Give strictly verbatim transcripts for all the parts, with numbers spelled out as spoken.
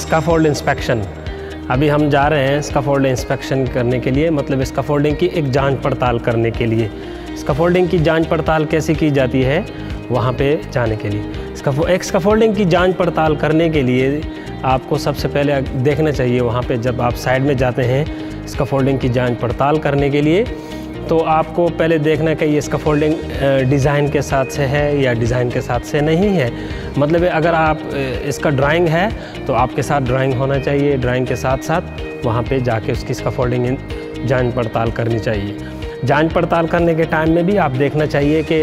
Scaffold inspection. अभी हम जा रहे हैं स्कैफोल्ड इंस्पेक्शन करने के लिए, मतलब स्कैफोल्डिंग की एक जांच पड़ताल करने के लिए। स्कैफोल्डिंग की जांच पड़ताल कैसे की जाती है वहाँ पे जाने के लिए। एक स्कैफोल्डिंग की जांच पड़ताल करने के लिए आपको सबसे पहले देखना चाहिए वहाँ पे, जब आप साइड में जाते हैं स्कैफोल्डिंग की जांच पड़ताल करने के लिए, तो आपको पहले देखना है कि ये स्कैफोल्डिंग डिज़ाइन के साथ से है या डिज़ाइन के साथ से नहीं है। मतलब अगर आप इसका ड्राइंग है तो आपके साथ ड्राइंग होना चाहिए, ड्राइंग के साथ साथ वहाँ पे जाके उसकी स्कैफोल्डिंग जांच पड़ताल करनी चाहिए। जांच पड़ताल करने के टाइम में भी आप देखना चाहिए कि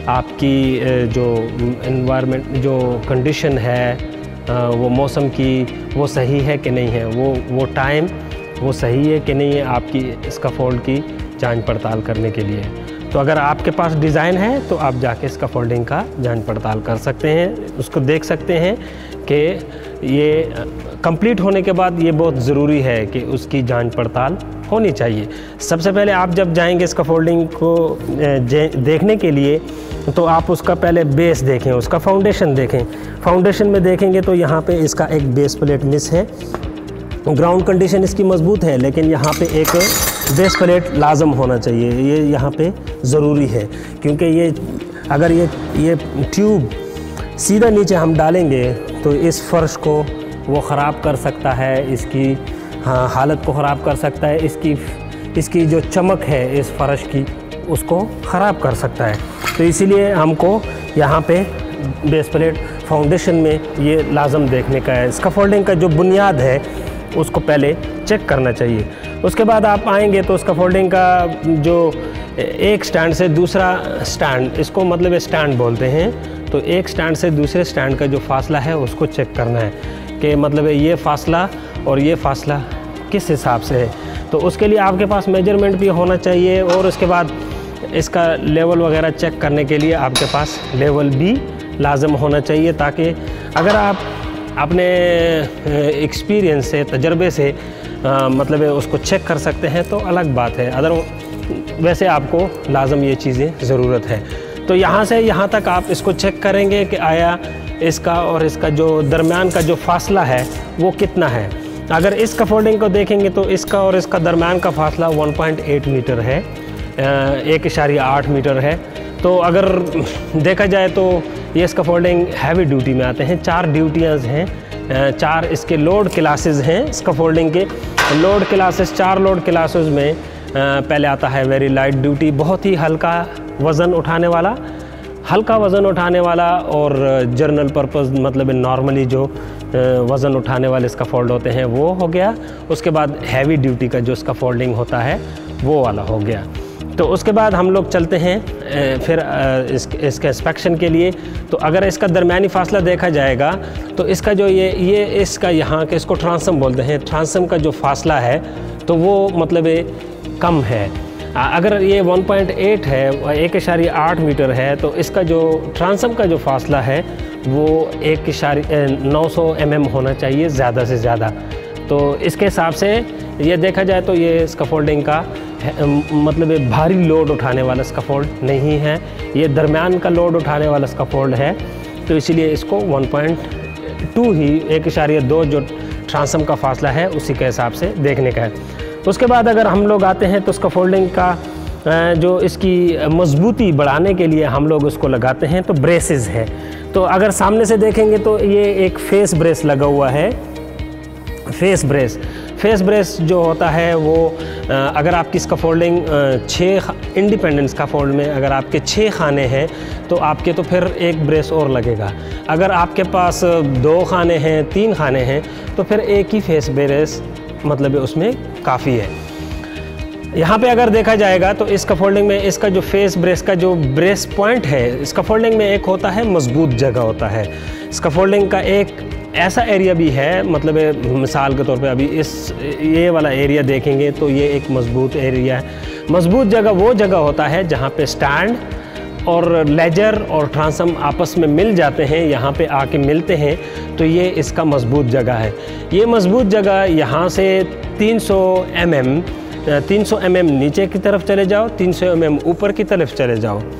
आपकी जो एनवायरनमेंट, जो कंडीशन है, वो मौसम की, वो सही है कि नहीं है, वो वो टाइम वो सही है कि नहीं है आपकी स्कैफोल्ड की जांच पड़ताल करने के लिए। तो अगर आपके पास डिज़ाइन है तो आप जाके स्कैफोल्डिंग का जांच पड़ताल कर सकते हैं, उसको देख सकते हैं कि ये कंप्लीट होने के बाद ये बहुत ज़रूरी है कि उसकी जांच पड़ताल होनी चाहिए। सबसे पहले आप जब जाएंगे स्कैफोल्डिंग को देखने के लिए तो आप उसका पहले बेस देखें, उसका फाउंडेशन देखें। फाउंडेशन में देखेंगे तो यहाँ पे इसका एक बेस प्लेट मिस है। ग्राउंड कंडीशन इसकी मजबूत है, लेकिन यहाँ पे एक बेस प्लेट लाजम होना चाहिए, ये यहाँ पे ज़रूरी है, क्योंकि ये अगर ये ये ट्यूब सीधा नीचे हम डालेंगे तो इस फर्श को वो ख़राब कर सकता है, इसकी हाँ हालत को ख़राब कर सकता है, इसकी इसकी जो चमक है इस फर्श की उसको ख़राब कर सकता है। तो इसीलिए हमको यहाँ पे बेस प्लेट फाउंडेशन में ये लाजम देखने का है। स्कैफोल्डिंग का जो बुनियाद है उसको पहले चेक करना चाहिए। उसके बाद आप आएंगे तो स्कैफोल्डिंग का जो एक स्टैंड से दूसरा स्टैंड, इसको मतलब स्टैंड बोलते हैं, तो एक स्टैंड से दूसरे स्टैंड का जो फासला है उसको चेक करना है कि मतलब ये फासला और ये फासला किस हिसाब से है। तो उसके लिए आपके पास मेजरमेंट भी होना चाहिए, और उसके बाद इसका लेवल वगैरह चेक करने के लिए आपके पास लेवल भी लाजम होना चाहिए, ताकि अगर आप अपने एक्सपीरियंस से, तजर्बे से आ, मतलब उसको चेक कर सकते हैं तो अलग बात है, अदर वैसे आपको लाजम ये चीज़ें ज़रूरत है। तो यहाँ से यहाँ तक आप इसको चेक करेंगे कि आया इसका और इसका जो दरमियान का जो फासला है वो कितना है। अगर इस स्कैफोल्डिंग को देखेंगे तो इसका और इसका दरमियान का फासला वन पॉइंट एट मीटर है, एक इशारिया आठ मीटर है। तो अगर देखा जाए तो ये स्कैफोल्डिंग हैवी ड्यूटी में आते हैं। चार ड्यूटियाँ हैं, चार इसके लोड क्लासेस हैं स्कैफोल्डिंग के। लोड क्लासेस, चार लोड क्लासेस में पहले आता है वेरी लाइट ड्यूटी, बहुत ही हल्का वज़न उठाने वाला हल्का वज़न उठाने वाला और जर्नल पर्पस मतलब नॉर्मली जो वज़न उठाने वाले स्कैफोल्ड होते हैं वो हो गया। उसके बाद हैवी ड्यूटी का जो स्कैफोल्डिंग होता है वो वाला हो गया। तो उसके बाद हम लोग चलते हैं फिर इस, इसके इंस्पेक्शन के लिए। तो अगर इसका दरमियानी फासला देखा जाएगा तो इसका जो ये ये इसका यहाँ के इसको ट्रांसम बोलते हैं, ट्रांसम का जो फासला है तो वो मतलब कम है। अगर ये वन पॉइंट एट है, एक इशारिया आठ मीटर है, तो इसका जो ट्रांसम का जो फासला है वो एक इशारिया नौ सौ एम एम होना चाहिए ज़्यादा से ज़्यादा। तो इसके हिसाब से ये देखा जाए तो ये स्कैफोल्डिंग का मतलब भारी लोड उठाने वाला स्कैफोल्ड नहीं है, ये दरमियान का लोड उठाने वाला स्कैफोल्ड है। तो इसीलिए इसको वन पॉइंट टू ही, एक इशारिया दो जो ट्रांसम का फासला है उसी के हिसाब से देखने का है। उसके बाद अगर हम लोग आते हैं तो स्कैफोल्डिंग का जो इसकी मजबूती बढ़ाने के लिए हम लोग उसको लगाते हैं तो ब्रेसेस है। तो अगर सामने से देखेंगे तो ये एक फेस ब्रेस लगा हुआ है, फेस ब्रेस। फेस ब्रेस जो होता है वो अगर आपकी स्कैफोल्डिंग छः इंडिपेंडेंट स्कैफोल्ड में अगर आपके छः खाने हैं तो आपके तो फिर एक ब्रेस और लगेगा। अगर आपके पास दो खाने हैं, तीन खाने हैं, तो फिर एक ही फेस ब्रेस मतलब उसमें काफ़ी है। यहाँ पे अगर देखा जाएगा तो इस स्कैफोल्डिंग में इसका जो फेस ब्रेस का जो ब्रेस पॉइंट है, स्कैफोल्डिंग में एक होता है मजबूत जगह होता है। स्कैफोल्डिंग का एक ऐसा एरिया भी है, मतलब मिसाल के तौर पे अभी इस ये वाला एरिया देखेंगे तो ये एक मजबूत एरिया है। मजबूत जगह वो जगह होता है जहाँ पे स्टैंड और लेजर और ट्रांसम आपस में मिल जाते हैं, यहाँ पे आके मिलते हैं, तो ये इसका मजबूत जगह है। ये मजबूत जगह यहाँ से तीन सौ एम एम तीन सौ एम एम नीचे की तरफ चले जाओ, तीन सौ एम एम ऊपर की तरफ चले जाओ,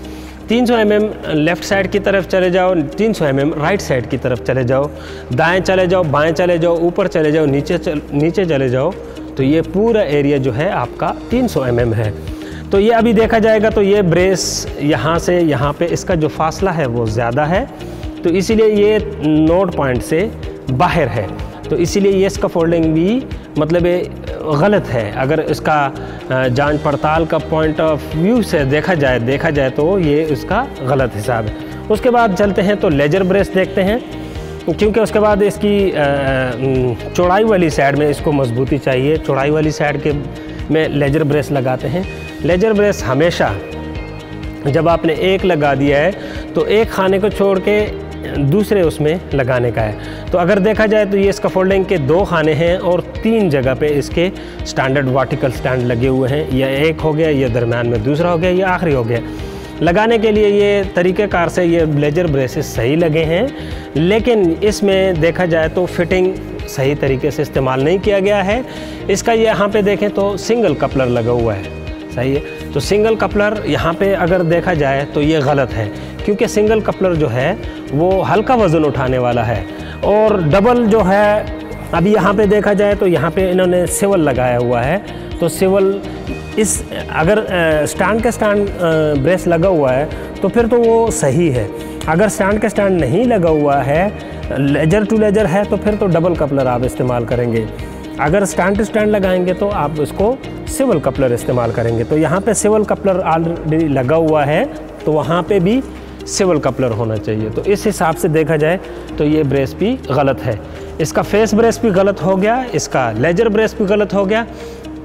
तीन सौ एम एम लेफ़्ट साइड की तरफ चले जाओ, तीन सौ एम एम राइट साइड की तरफ चले जाओ, दाएं चले जाओ, बाएं चले जाओ, ऊपर चले जाओ, नीचे चल, नीचे चले जाओ, तो ये पूरा एरिया जो है आपका तीन सौ एम एम है। तो ये अभी देखा जाएगा तो ये ब्रेस यहाँ से यहाँ पे इसका जो फासला है वो ज़्यादा है, तो इसीलिए ये नोड पॉइंट से बाहर है, तो इसीलिए ये स्कैफोल्डिंग भी मतलब गलत है। अगर इसका जांच पड़ताल का पॉइंट ऑफ व्यू से देखा जाए देखा जाए तो ये इसका गलत हिसाब है। उसके बाद चलते हैं तो लेजर ब्रेस देखते हैं, क्योंकि उसके बाद इसकी चौड़ाई वाली साइड में इसको मजबूती चाहिए, चौड़ाई वाली साइड के में लेजर ब्रेस लगाते हैं। लेजर ब्रेस हमेशा जब आपने एक लगा दिया है तो एक खाने को छोड़ के दूसरे उसमें लगाने का है। तो अगर देखा जाए तो ये स्कैफोल्डिंग के दो खाने हैं और तीन जगह पे इसके स्टैंडर्ड वर्टिकल स्टैंड लगे हुए हैं, या एक हो गया, या दरम्यान में दूसरा हो गया, या आखिरी हो गया। लगाने के लिए ये तरीक़ेकार से ये लेजर ब्रेसेस सही लगे हैं, लेकिन इसमें देखा जाए तो फिटिंग सही तरीके से इस्तेमाल नहीं किया गया है। इसका ये यहाँ पे देखें तो सिंगल कपलर लगा हुआ है, सही है। तो सिंगल कपलर यहाँ पे अगर देखा जाए तो ये गलत है, क्योंकि सिंगल कपलर जो है वो हल्का वज़न उठाने वाला है, और डबल जो है अभी यहाँ पे देखा जाए तो यहाँ पे इन्होंने सिवल लगाया हुआ है। तो सिवल इस अगर स्टैंड के स्टैंड ब्रेस लगा हुआ है तो फिर तो वो सही है। अगर स्टैंड के स्टैंड नहीं लगा हुआ है, लेजर टू लेजर है, तो फिर तो डबल कपलर आप इस्तेमाल करेंगे। अगर स्टैंड टू स्टैंड लगाएंगे तो आप इसको सिवल कपलर इस्तेमाल करेंगे। तो यहाँ पे सिवल कपलर ऑलरेडी लगा हुआ है, तो वहाँ पे भी सिवल कपलर होना चाहिए। तो इस हिसाब से देखा जाए तो ये ब्रेस भी गलत है। इसका फेस ब्रेस भी गलत हो गया, इसका लेजर ब्रेस भी गलत हो गया।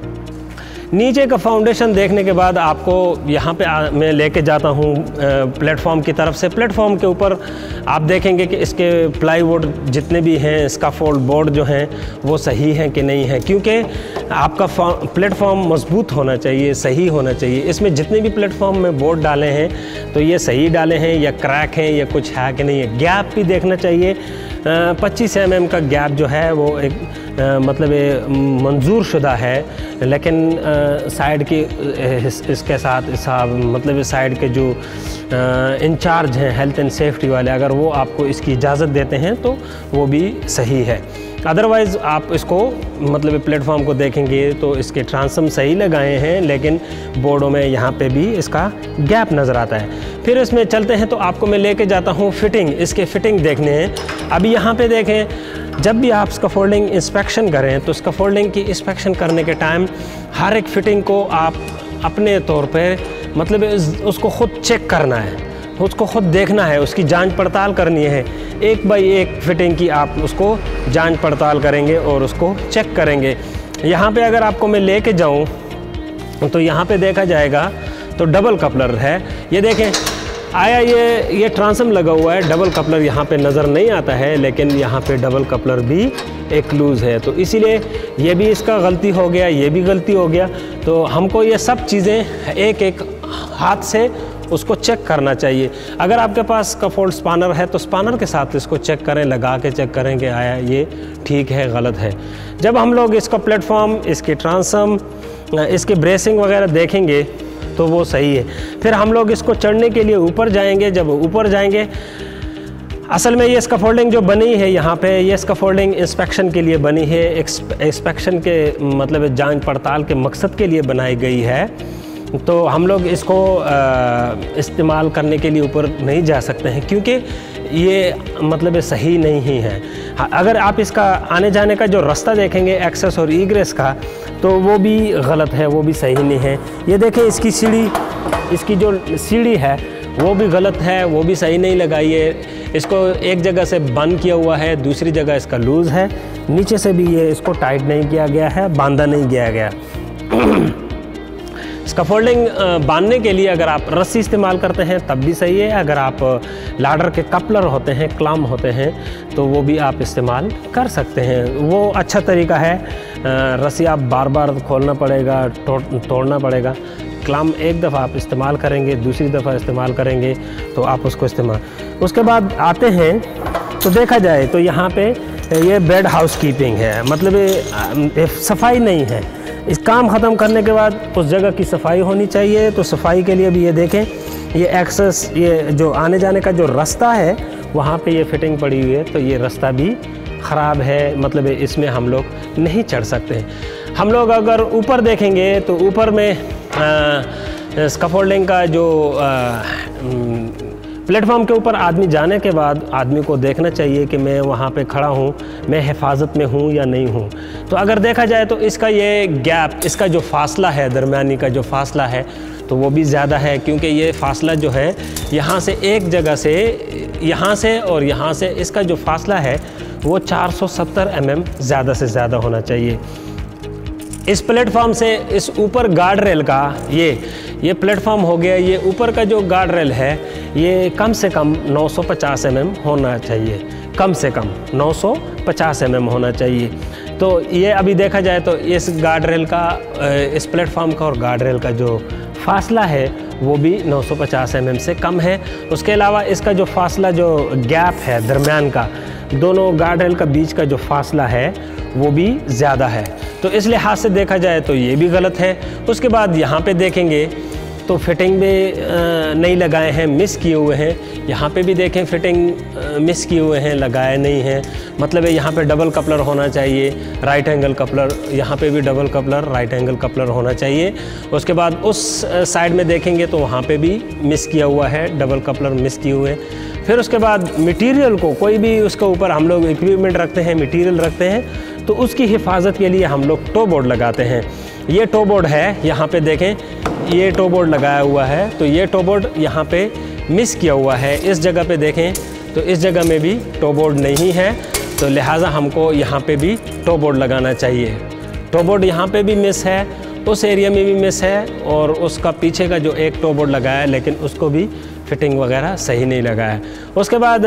नीचे का फाउंडेशन देखने के बाद आपको यहाँ पे आ, मैं लेके जाता हूँ प्लेटफॉर्म की तरफ से। प्लेटफॉर्म के ऊपर आप देखेंगे कि इसके प्लाईवुड जितने भी हैं, स्कैफोल्ड बोर्ड जो हैं वो सही हैं कि नहीं है, क्योंकि आपका प्लेटफॉर्म मजबूत होना चाहिए, सही होना चाहिए। इसमें जितने भी प्लेटफॉर्म में बोर्ड डाले हैं तो ये सही डाले हैं या क्रैक हैं या कुछ है कि नहीं है। गैप भी देखना चाहिए। पच्चीस एम एम का गैप जो है वो एक आ, मतलब मंजूर शुदा है, लेकिन साइड की इस, इसके साथ हिसाब मतलब साइड के जो इंचार्ज हैं हेल्थ एंड सेफ्टी वाले, अगर वो आपको इसकी इजाज़त देते हैं तो वो भी सही है। अदरवाइज़ आप इसको मतलब प्लेटफॉर्म को देखेंगे तो इसके ट्रांसम सही लगाए हैं, लेकिन बोर्डों में यहाँ पे भी इसका गैप नज़र आता है। फिर इसमें चलते हैं तो आपको मैं लेके जाता हूँ फिटिंग, इसके फिटिंग देखने हैं। अभी यहाँ पे देखें, जब भी आप स्कैफोल्डिंग इंस्पेक्शन करें तो स्कैफोल्डिंग की इंस्पेक्शन करने के टाइम हर एक फिटिंग को आप अपने तौर पे मतलब उसको ख़ुद चेक करना है, उसको ख़ुद देखना है, उसकी जांच पड़ताल करनी है। एक बाई एक फिटिंग की आप उसको जांच पड़ताल करेंगे और उसको चेक करेंगे। यहाँ पे अगर आपको मैं लेके जाऊँ तो यहाँ पे देखा जाएगा तो डबल कपलर है। ये देखें, आया ये ये ट्रांसम लगा हुआ है, डबल कपलर यहाँ पे नज़र नहीं आता है, लेकिन यहाँ पे डबल कपलर भी एक लूज़ है, तो इसीलिए ये भी इसका गलती हो गया, ये भी गलती हो गया। तो हमको ये सब चीज़ें एक एक हाथ से उसको चेक करना चाहिए। अगर आपके पास स्कैफोल्ड स्पानर है तो स्पानर के साथ इसको चेक करें, लगा के चेक करें कि आया ये ठीक है गलत है। जब हम लोग इसका प्लेटफॉर्म, इसकी ट्रांसम, इसकी ब्रेसिंग वगैरह देखेंगे तो वो सही है। फिर हम लोग इसको चढ़ने के लिए ऊपर जाएंगे। जब ऊपर जाएंगे, असल में ये स्कैफोल्डिंग जो बनी है यहाँ पे, ये स्कैफोल्डिंग इंस्पेक्शन के लिए बनी है, इंस्पेक्शन के मतलब जांच पड़ताल के मकसद के लिए बनाई गई है। तो हम लोग इसको इस्तेमाल करने के लिए ऊपर नहीं जा सकते हैं, क्योंकि ये मतलब सही नहीं है। अगर आप इसका आने जाने का जो रास्ता देखेंगे एक्सेस और ईग्रेस का, तो वो भी गलत है, वो भी सही नहीं है। ये देखें, इसकी सीढ़ी, इसकी जो सीढ़ी है वो भी गलत है, वो भी सही नहीं लगाई है। इसको एक जगह से बंद किया हुआ है, दूसरी जगह इसका लूज़ है, नीचे से भी ये इसको टाइट नहीं किया गया है, बांधा नहीं किया गया। स्कैफोल्डिंग बांधने के लिए अगर आप रस्सी इस्तेमाल करते हैं तब भी सही है। अगर आप लाडर के कपलर होते हैं, क्लम होते हैं, तो वो भी आप इस्तेमाल कर सकते हैं, वो अच्छा तरीका है। रस्सी आप बार बार खोलना पड़ेगा, तोड़ तोड़ना पड़ेगा। क्लम एक दफ़ा आप इस्तेमाल करेंगे, दूसरी दफ़ा इस्तेमाल करेंगे तो आप उसको इस्तेमाल। उसके बाद आते हैं तो देखा जाए तो यहाँ पे ये बेड हाउस कीपिंग है, मतलब ये सफाई नहीं है। इस काम ख़त्म करने के बाद उस जगह की सफाई होनी चाहिए। तो सफाई के लिए भी ये देखें, ये एक्सेस, ये जो आने जाने का जो रास्ता है वहाँ पे ये फिटिंग पड़ी हुई है, तो ये रास्ता भी ख़राब है, मतलब इसमें हम लोग नहीं चढ़ सकते हैं। हम लोग अगर ऊपर देखेंगे तो ऊपर में स्कैफोल्डिंग का जो प्लेटफॉर्म के ऊपर आदमी जाने के बाद आदमी को देखना चाहिए कि मैं वहाँ पे खड़ा हूँ, मैं हिफाजत में हूँ या नहीं हूँ। तो अगर देखा जाए तो इसका ये गैप, इसका जो फासला है, दरमियानी का जो फासला है, तो वो भी ज़्यादा है, क्योंकि ये फासला जो है यहाँ से एक जगह से, यहाँ से और यहाँ से, इसका जो फासला है वो चार सौ सत्तर एम एम ज़्यादा से ज़्यादा होना चाहिए। इस प्लेटफॉर्म से इस ऊपर गार्ड रेल का ये ये प्लेटफॉर्म हो गया, ये ऊपर का जो गार्ड रेल है ये कम से कम नौ सौ पचास एम एम होना चाहिए, कम से कम नौ सौ पचास एम एम होना चाहिए। तो ये अभी देखा जाए तो इस गार्ड रेल का, इस प्लेटफॉर्म का और गार्ड रेल का जो फासला है वो भी नौ सौ पचास एम एम से कम है। उसके अलावा इसका जो फासला, जो गैप है दरमियान का, दोनों गार्ड रेल का बीच का जो फासला है वो भी ज़्यादा है। तो इस लिहाज से देखा जाए तो ये भी गलत है। उसके बाद यहाँ पे देखेंगे तो फिटिंग भी नहीं लगाए हैं, मिस किए हुए हैं। यहाँ पे भी देखें फिटिंग मिस किए हुए हैं, लगाए नहीं हैं। मतलब है यहाँ पे डबल कपलर होना चाहिए, राइट एंगल कपलर, यहाँ पे भी double coupler, right angle coupler होना चाहिए। उसके बाद उस साइड में देखेंगे तो वहाँ पे भी मिस किया हुआ है, डबल कपलर मिस किए हुए हैं। फिर उसके बाद मटेरियल को, कोई भी उसके ऊपर हम लोग इक्विपमेंट रखते हैं, मटेरियल रखते हैं, तो उसकी हिफाजत के लिए हम लोग टो बोर्ड लगाते हैं। ये टो बोर्ड है, यहाँ पे देखें ये टो बोर्ड लगाया हुआ है, तो ये टो बोर्ड यहाँ पे मिस किया हुआ है। इस जगह पे देखें तो इस जगह में भी टो बोर्ड नहीं है, तो लिहाजा हमको यहाँ पे भी टो बोर्ड लगाना चाहिए। टो बोर्ड यहाँ पे भी मिस है, उस एरिया में भी मिस है, और उसका पीछे का जो एक टो बोर्ड लगाया है लेकिन उसको भी फिटिंग वगैरह सही नहीं लगाया है। उसके बाद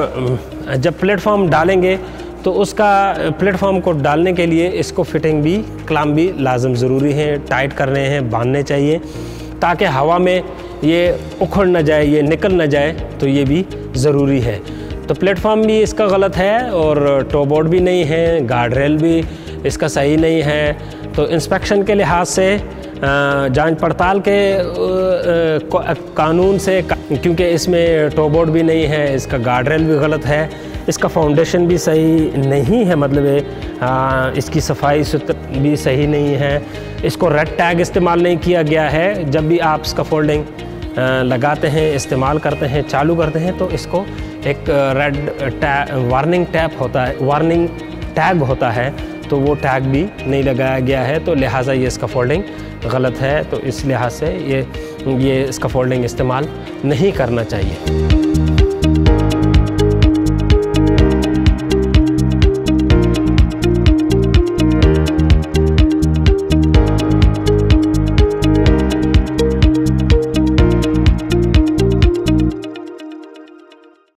जब प्लेटफॉर्म डालेंगे तो उसका प्लेटफॉर्म को डालने के लिए इसको फिटिंग भी, क्लाम भी लाजम ज़रूरी है, टाइट करने हैं, बांधने चाहिए, ताकि हवा में ये उखड़ न जाए, ये निकल न जाए, तो ये भी ज़रूरी है। तो प्लेटफॉर्म भी इसका गलत है, और टो बोर्ड भी नहीं है, गार्ड रेल भी इसका सही नहीं है। तो इंस्पेक्शन के लिहाज से, जांच पड़ताल के कानून से, क्योंकि इसमें टो बोर्ड भी नहीं है, इसका गार्ड रेल भी गलत है, इसका फाउंडेशन भी सही नहीं है, मतलब है इसकी सफाई सुथरा भी सही नहीं है, इसको रेड टैग इस्तेमाल नहीं किया गया है। जब भी आप स्कैफोल्डिंग लगाते हैं, इस्तेमाल करते हैं, चालू करते हैं, तो इसको एक रेड टैग, वार्निंग टैप होता है, वार्निंग टैग होता है, तो वो टैग भी नहीं लगाया गया है। तो लिहाजा ये स्कैफोल्डिंग गलत है, तो इस लिहाज से ये ये स्कैफोल्डिंग इस्तेमाल नहीं करना चाहिए।